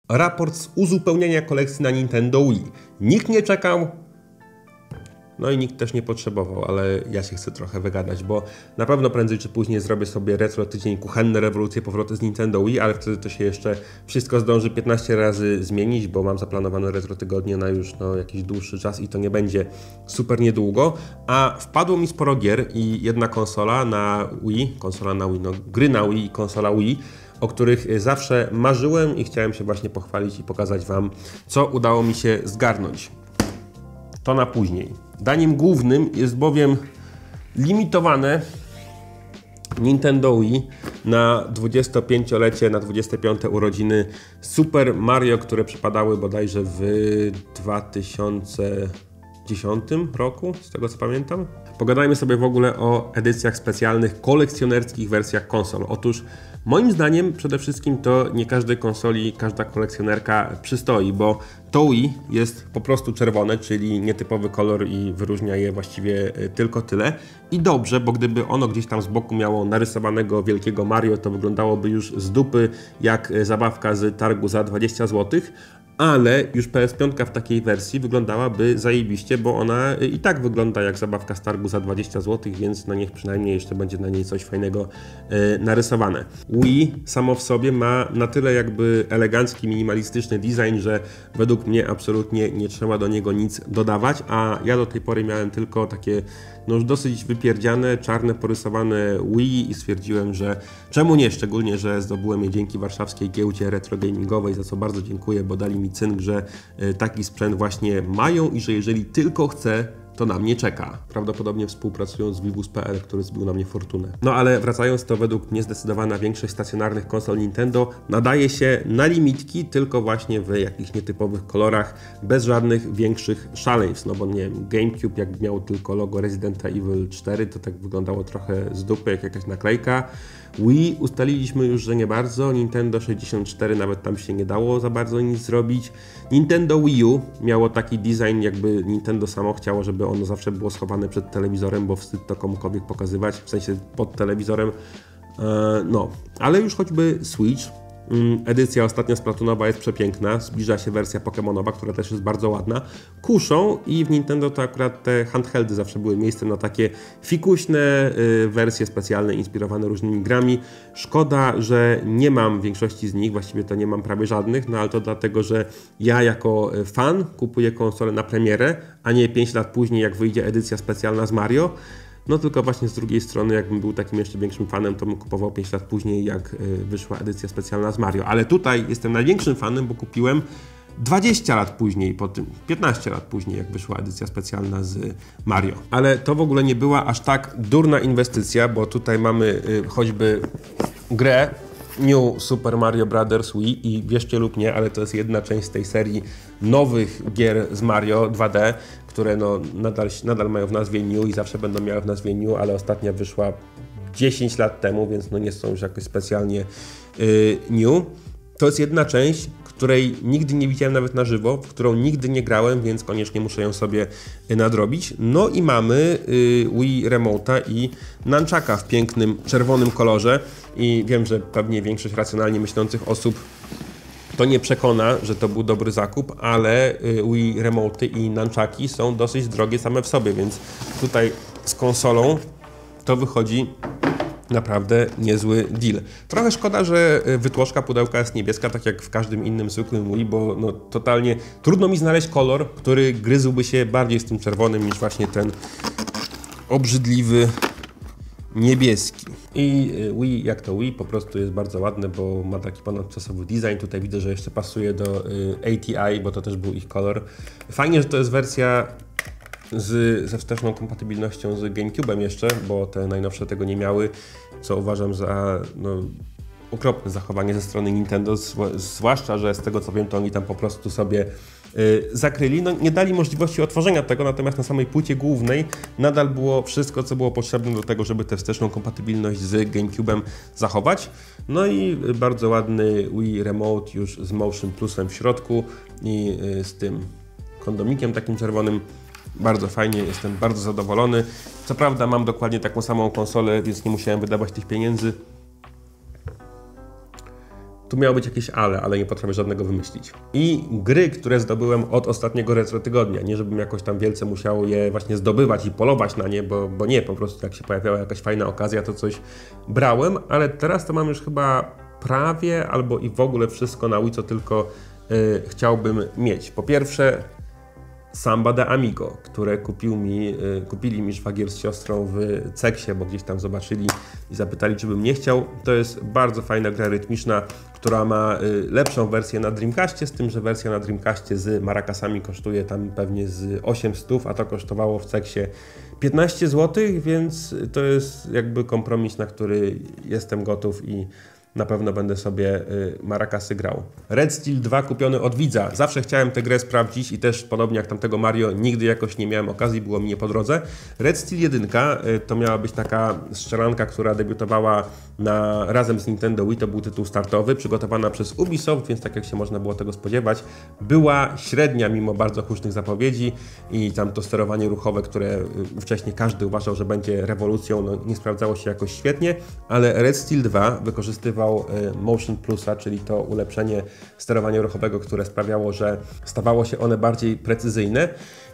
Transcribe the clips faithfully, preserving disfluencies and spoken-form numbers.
Raport z uzupełnienia kolekcji na Nintendo Wii. Nikt nie czekał, no i nikt też nie potrzebował, ale ja się chcę trochę wygadać, bo na pewno prędzej czy później zrobię sobie retro tydzień kuchenne rewolucje powroty z Nintendo Wii, ale wtedy to się jeszcze wszystko zdąży piętnaście razy zmienić, bo mam zaplanowane retro tygodnie na już no, jakiś dłuższy czas i to nie będzie super niedługo, a wpadło mi sporo gier i jedna konsola na Wii, konsola na Wii, no gry na Wii i konsola Wii, o których zawsze marzyłem i chciałem się właśnie pochwalić i pokazać Wam, co udało mi się zgarnąć. To na później. Daniem głównym jest bowiem limitowane Nintendo Wii na dwudziestopięciolecie, na dwudzieste piąte urodziny Super Mario, które przypadały bodajże w dwa tysiące dziesiątym roku, z tego co pamiętam. Pogadajmy sobie w ogóle o edycjach specjalnych, kolekcjonerskich wersjach konsol. Otóż moim zdaniem przede wszystkim to nie każdej konsoli, każda kolekcjonerka przystoi, bo to Wii jest po prostu czerwone, czyli nietypowy kolor i wyróżnia je właściwie tylko tyle. I dobrze, bo gdyby ono gdzieś tam z boku miało narysowanego wielkiego Mario, to wyglądałoby już z dupy jak zabawka z targu za dwadzieścia złotych. Ale już P S pięć w takiej wersji wyglądałaby zajebiście, bo ona i tak wygląda jak zabawka z targu za dwadzieścia złotych, więc no niech przynajmniej jeszcze będzie na niej coś fajnego e, narysowane. Wii samo w sobie ma na tyle jakby elegancki, minimalistyczny design, że według mnie absolutnie nie trzeba do niego nic dodawać, a ja do tej pory miałem tylko takie no już dosyć wypierdziane, czarne, porysowane Wii i stwierdziłem, że czemu nie, szczególnie, że zdobyłem je dzięki warszawskiej giełdzie retro gamingowej, za co bardzo dziękuję, bo dali mi cynk, że taki sprzęt właśnie mają i że jeżeli tylko chcę, to na mnie czeka. Prawdopodobnie współpracując z Vivus kropka p l, który zbił na mnie fortunę. No ale wracając, to według mnie zdecydowana większość stacjonarnych konsol Nintendo nadaje się na limitki, tylko właśnie w jakichś nietypowych kolorach, bez żadnych większych szaleństw. No bo nie wiem, GameCube jak miał tylko logo Resident Evil cztery, to tak wyglądało trochę z dupy, jak jakaś naklejka. Wii ustaliliśmy już, że nie bardzo. Nintendo sześćdziesiąt cztery nawet tam się nie dało za bardzo nic zrobić. Nintendo Wii U miało taki design, jakby Nintendo samo chciało, żeby ono zawsze było schowane przed telewizorem, bo wstyd to komukolwiek pokazywać, w sensie pod telewizorem. Eee, no, ale już choćby Switch. Edycja ostatnia Splatonowa jest przepiękna, zbliża się wersja Pokemonowa, która też jest bardzo ładna. Kuszą i w Nintendo to akurat te handheldy zawsze były miejscem na takie fikuśne y, wersje specjalne inspirowane różnymi grami. Szkoda, że nie mam większości z nich, właściwie to nie mam prawie żadnych, no ale to dlatego, że ja jako fan kupuję konsolę na premierę, a nie pięć lat później jak wyjdzie edycja specjalna z Mario. No tylko właśnie z drugiej strony, jakbym był takim jeszcze większym fanem, to bym kupował pięć lat później, jak wyszła edycja specjalna z Mario. Ale tutaj jestem największym fanem, bo kupiłem dwadzieścia lat później, po tym piętnaście lat później, jak wyszła edycja specjalna z Mario. Ale to w ogóle nie była aż tak durna inwestycja, bo tutaj mamy choćby grę New Super Mario Bros. Wii i wierzcie lub nie, ale to jest jedna część z tej serii nowych gier z Mario dwa D, które no nadal, nadal mają w nazwie New i zawsze będą miały w nazwie New, ale ostatnia wyszła dziesięć lat temu, więc no nie są już jakoś specjalnie yy, New. To jest jedna część, której nigdy nie widziałem nawet na żywo, w którą nigdy nie grałem, więc koniecznie muszę ją sobie nadrobić. No i mamy y, Wii Remote'a i Nunchucka w pięknym czerwonym kolorze i wiem, że pewnie większość racjonalnie myślących osób to nie przekona, że to był dobry zakup, ale y, Wii Remote'y i Nunchucki są dosyć drogie same w sobie, więc tutaj z konsolą to wychodzi naprawdę niezły deal. Trochę szkoda, że wytłoczka pudełka jest niebieska, tak jak w każdym innym zwykłym Wii, bo no, totalnie trudno mi znaleźć kolor, który gryzłby się bardziej z tym czerwonym niż właśnie ten obrzydliwy niebieski. I Wii, jak to Wii, po prostu jest bardzo ładne, bo ma taki ponadczasowy design. Tutaj widzę, że jeszcze pasuje do A T I, bo to też był ich kolor. Fajnie, że to jest wersja Z, ze wsteczną kompatybilnością z GameCube'em jeszcze, bo te najnowsze tego nie miały, co uważam za no, okropne zachowanie ze strony Nintendo, zwłaszcza, że z tego co wiem, to oni tam po prostu sobie y, zakryli. No, nie dali możliwości otworzenia tego, natomiast na samej płycie głównej nadal było wszystko, co było potrzebne do tego, żeby tę wsteczną kompatybilność z GameCube'em zachować. No i bardzo ładny Wii Remote już z Motion Plusem w środku i y, z tym kondomikiem takim czerwonym. Bardzo fajnie, jestem bardzo zadowolony. Co prawda mam dokładnie taką samą konsolę, więc nie musiałem wydawać tych pieniędzy. Tu miało być jakieś ale, ale nie potrafię żadnego wymyślić. I gry, które zdobyłem od ostatniego retro tygodnia. Nie żebym jakoś tam wielce musiał je właśnie zdobywać i polować na nie, bo, bo nie, po prostu jak się pojawiała jakaś fajna okazja, to coś brałem, ale teraz to mam już chyba prawie albo i w ogóle wszystko na Wii, co tylko yy, chciałbym mieć. Po pierwsze Samba de Amigo, które kupił mi, yy, kupili mi szwagier z siostrą w Ceksie, bo gdzieś tam zobaczyli i zapytali, czy bym nie chciał. To jest bardzo fajna gra rytmiczna, która ma yy, lepszą wersję na Dreamcastie, z tym, że wersja na Dreamcastie z marakasami kosztuje tam pewnie z osiemset, a to kosztowało w Ceksie piętnaście złotych, więc to jest jakby kompromis, na który jestem gotów i na pewno będę sobie y, marakasy grał. Red Steel dwa kupiony od widza. Zawsze chciałem tę grę sprawdzić i też podobnie jak tamtego Mario, nigdy jakoś nie miałem okazji, było mi nie po drodze. Red Steel jeden y, to miała być taka strzelanka, która debiutowała na, razem z Nintendo Wii, to był tytuł startowy, przygotowana przez Ubisoft, więc tak jak się można było tego spodziewać, była średnia mimo bardzo hucznych zapowiedzi i tam to sterowanie ruchowe, które y, wcześniej każdy uważał, że będzie rewolucją, no, nie sprawdzało się jakoś świetnie, ale Red Steel dwa wykorzystywał Motion Plusa, czyli to ulepszenie sterowania ruchowego, które sprawiało, że stawało się one bardziej precyzyjne.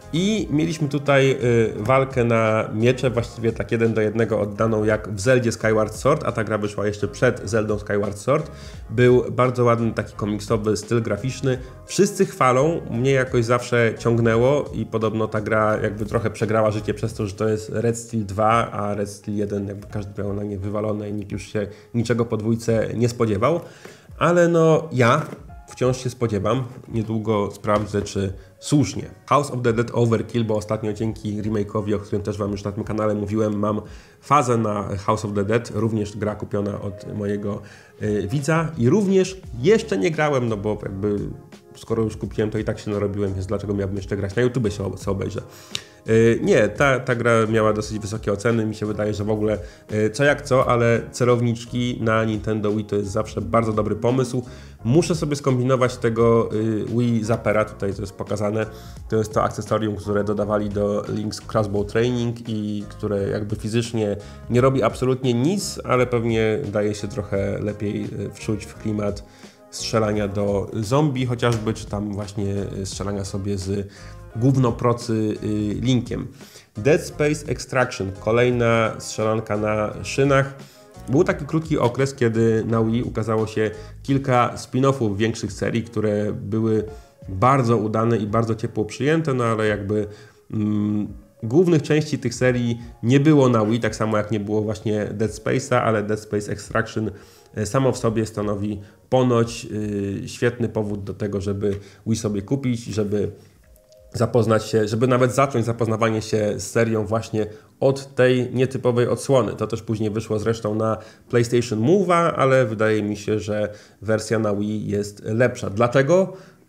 I mieliśmy tutaj y, walkę na miecze, właściwie tak jeden do jednego oddaną jak w Zeldzie Skyward Sword, a ta gra wyszła jeszcze przed Zeldą Skyward Sword. Był bardzo ładny taki komiksowy styl graficzny. Wszyscy chwalą, mnie jakoś zawsze ciągnęło i podobno ta gra jakby trochę przegrała życie przez to, że to jest Red Steel dwa, a Red Steel jeden jakby każdy miał na nie wywalone i nikt już się niczego po dwójce nie spodziewał. Ale no ja wciąż się spodziewam, niedługo sprawdzę, czy słusznie. House of the Dead Overkill, bo ostatnio dzięki remake'owi, o którym też Wam już na tym kanale mówiłem, mam fazę na House of the Dead, również gra kupiona od mojego y, widza i również jeszcze nie grałem, no bo jakby skoro już kupiłem, to i tak się narobiłem, więc dlaczego miałbym jeszcze grać? Na YouTube się obejrzę. Yy, nie, ta, ta gra miała dosyć wysokie oceny, mi się wydaje, że w ogóle yy, co jak co, ale celowniczki na Nintendo Wii to jest zawsze bardzo dobry pomysł. Muszę sobie skombinować tego yy, Wii Zappera, tutaj to jest pokazane, to jest to akcesorium, które dodawali do Link's Crossbow Training i które jakby fizycznie nie robi absolutnie nic, ale pewnie daje się trochę lepiej wczuć w klimat strzelania do zombie chociażby, czy tam właśnie strzelania sobie z gównoprocy Linkiem. Dead Space Extraction, kolejna strzelanka na szynach. Był taki krótki okres, kiedy na Wii ukazało się kilka spin-offów większych serii, które były bardzo udane i bardzo ciepło przyjęte, no ale jakby mm, głównych części tych serii nie było na Wii, tak samo jak nie było właśnie Dead Space'a, ale Dead Space Extraction samo w sobie stanowi ponoć yy, świetny powód do tego, żeby Wii sobie kupić, żeby zapoznać się, żeby nawet zacząć zapoznawanie się z serią właśnie od tej nietypowej odsłony. To też później wyszło zresztą na PlayStation Move'a, ale wydaje mi się, że wersja na Wii jest lepsza. Dlaczego?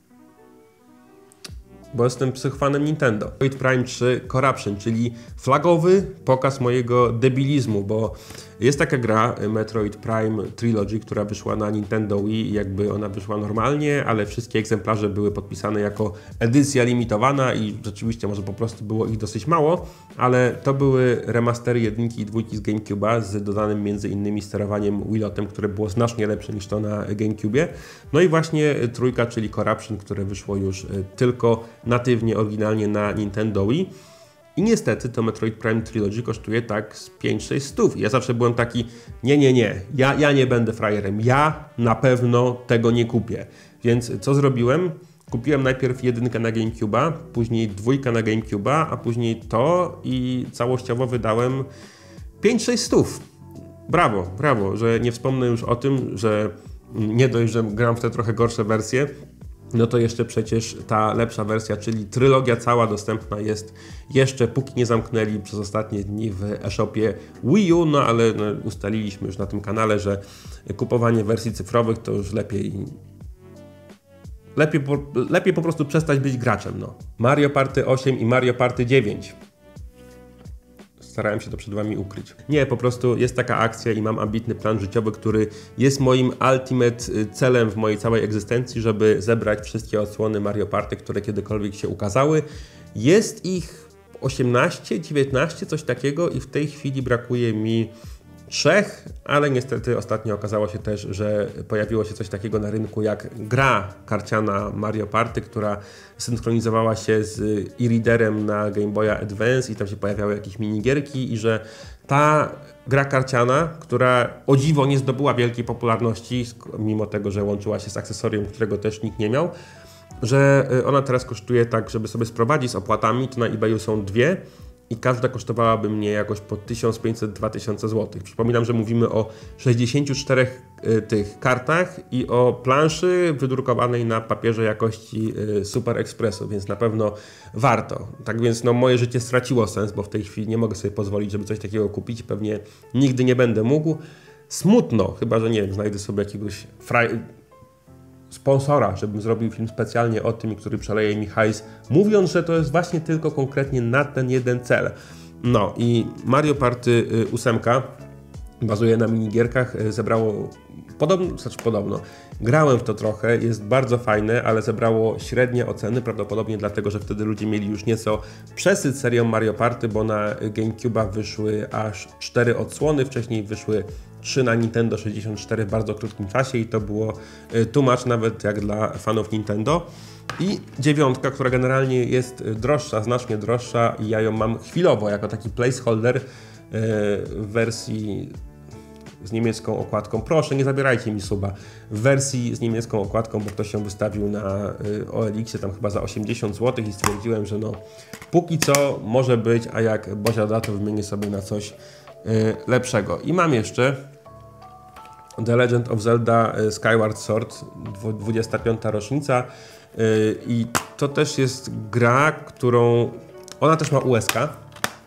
Bo jestem psychofanem Nintendo. Metroid Prime trzy Corruption, czyli flagowy pokaz mojego debilizmu, bo jest taka gra Metroid Prime Trilogy, która wyszła na Nintendo Wii i jakby ona wyszła normalnie, ale wszystkie egzemplarze były podpisane jako edycja limitowana i rzeczywiście może po prostu było ich dosyć mało, ale to były remastery jedynki i dwójki z GameCube'a z dodanym między innymi sterowaniem Wiimotem, które było znacznie lepsze niż to na GameCube'ie. No i właśnie trójka, czyli Corruption, które wyszło już tylko natywnie, oryginalnie na Nintendo Wii. I niestety to Metroid Prime Trilogy kosztuje tak z pięć sześć stów. Ja zawsze byłem taki, nie, nie, nie, ja, ja nie będę frajerem, ja na pewno tego nie kupię. Więc co zrobiłem? Kupiłem najpierw jedynkę na GameCube'a, później dwójkę na GameCube'a, a później to i całościowo wydałem pięć sześć stów. Brawo, brawo, że nie wspomnę już o tym, że nie dość, że gram w te trochę gorsze wersje, no to jeszcze przecież ta lepsza wersja, czyli trylogia cała dostępna jest jeszcze, póki nie zamknęli przez ostatnie dni w e-shopie Wii U, no ale no, ustaliliśmy już na tym kanale, że kupowanie wersji cyfrowych to już lepiej lepiej po, lepiej po prostu przestać być graczem, no. Mario Party osiem i Mario Party dziewięć. Starałem się to przed Wami ukryć. Nie, po prostu jest taka akcja i mam ambitny plan życiowy, który jest moim ultimate celem w mojej całej egzystencji, żeby zebrać wszystkie odsłony Mario Party, które kiedykolwiek się ukazały. Jest ich osiemnaście, dziewiętnaście, coś takiego i w tej chwili brakuje mi trzech, ale niestety ostatnio okazało się też, że pojawiło się coś takiego na rynku jak gra karciana Mario Party, która synchronizowała się z e-readerem na Game Boya Advance i tam się pojawiały jakieś minigierki i że ta gra karciana, która o dziwo nie zdobyła wielkiej popularności, mimo tego, że łączyła się z akcesorium, którego też nikt nie miał, że ona teraz kosztuje tak, żeby sobie sprowadzić z opłatami, to na eBayu są dwie i każda kosztowałaby mnie jakoś po tysiąc pięćset do dwa tysiące złotych. Przypominam, że mówimy o sześćdziesięciu czterech y, tych kartach i o planszy wydrukowanej na papierze jakości y, Super Expressu, więc na pewno warto. Tak więc no, moje życie straciło sens, bo w tej chwili nie mogę sobie pozwolić, żeby coś takiego kupić. Pewnie nigdy nie będę mógł. Smutno, chyba że nie wiem, znajdę sobie jakiegoś fraj... sponsora, żebym zrobił film specjalnie o tym, który przeleje mi hajs, mówiąc, że to jest właśnie tylko konkretnie na ten jeden cel. No i Mario Party osiem bazuje na minigierkach, zebrało podobno, znaczy podobno, grałem w to trochę, jest bardzo fajne, ale zebrało średnie oceny, prawdopodobnie dlatego, że wtedy ludzie mieli już nieco przesyt serią Mario Party, bo na GameCube'a wyszły aż cztery odsłony, wcześniej wyszły trzy na Nintendo sześćdziesiąt cztery w bardzo krótkim czasie i to było too much nawet jak dla fanów Nintendo. I dziewiątka, która generalnie jest droższa, znacznie droższa i ja ją mam chwilowo jako taki placeholder w wersji z niemiecką okładką. Proszę, nie zabierajcie mi suba. W wersji z niemiecką okładką, bo ktoś się wystawił na O L X-ie tam chyba za osiemdziesiąt złotych i stwierdziłem, że no póki co może być, a jak Bozia da, to wymienię sobie na coś lepszego. I mam jeszcze The Legend of Zelda Skyward Sword, dwudziesta piąta rocznica i to też jest gra, którą... Ona też ma U S K,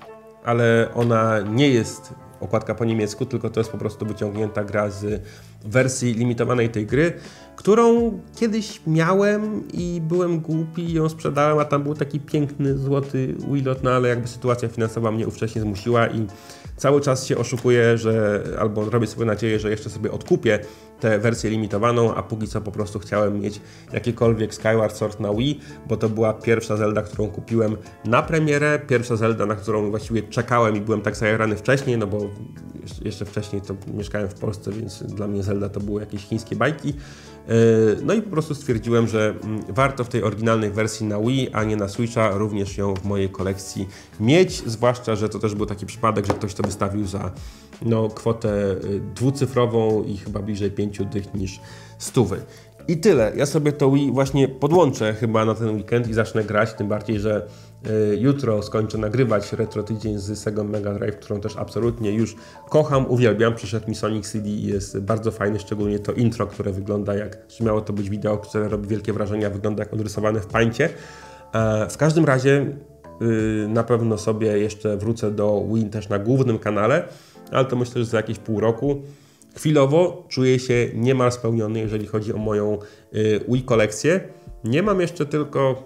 ale ona nie jest okładka po niemiecku, tylko to jest po prostu wyciągnięta gra z wersji limitowanej tej gry, którą kiedyś miałem i byłem głupi i ją sprzedałem, a tam był taki piękny złoty Wilot, no ale jakby sytuacja finansowa mnie ówcześnie zmusiła i cały czas się oszukuję, że albo robię sobie nadzieję, że jeszcze sobie odkupię tę wersję limitowaną, a póki co po prostu chciałem mieć jakiekolwiek Skyward Sword na Wii, bo to była pierwsza Zelda, którą kupiłem na premierę, pierwsza Zelda, na którą właściwie czekałem i byłem tak zajarany wcześniej, no bo jeszcze wcześniej to mieszkałem w Polsce, więc dla mnie Zelda to były jakieś chińskie bajki. No i po prostu stwierdziłem, że warto w tej oryginalnej wersji na Wii, a nie na Switcha, również ją w mojej kolekcji mieć, zwłaszcza, że to też był taki przypadek, że ktoś to wystawił za no, kwotę dwucyfrową i chyba bliżej pięciu dych niż stówy. I tyle. Ja sobie to Wii właśnie podłączę chyba na ten weekend i zacznę grać, tym bardziej, że y, jutro skończę nagrywać retro tydzień z Sega Mega Drive, którą też absolutnie już kocham, uwielbiam. Przyszedł mi Sonic C D i jest bardzo fajny, szczególnie to intro, które wygląda jak, że miało to być wideo, które robi wielkie wrażenie, wygląda jak odrysowane w pańcie. E, w każdym razie y, na pewno sobie jeszcze wrócę do Wii też na głównym kanale, ale to myślę, że za jakieś pół roku. Chwilowo czuję się niemal spełniony, jeżeli chodzi o moją y, Wii kolekcję. Nie mam jeszcze tylko...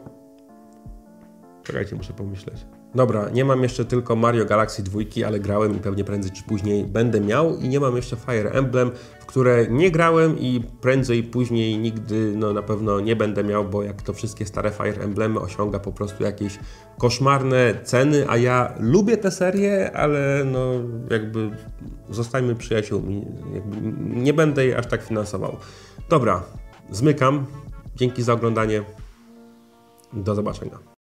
Czekajcie, muszę pomyśleć. Dobra, nie mam jeszcze tylko Mario Galaxy dwa, ale grałem i pewnie prędzej czy później będę miał. I nie mam jeszcze Fire Emblem, w które nie grałem i prędzej później nigdy no, na pewno nie będę miał, bo jak to wszystkie stare Fire Emblemy osiąga po prostu jakieś koszmarne ceny, a ja lubię tę serię, ale no jakby zostańmy przyjaciółmi. Jakby nie będę jej aż tak finansował. Dobra, zmykam. Dzięki za oglądanie. Do zobaczenia.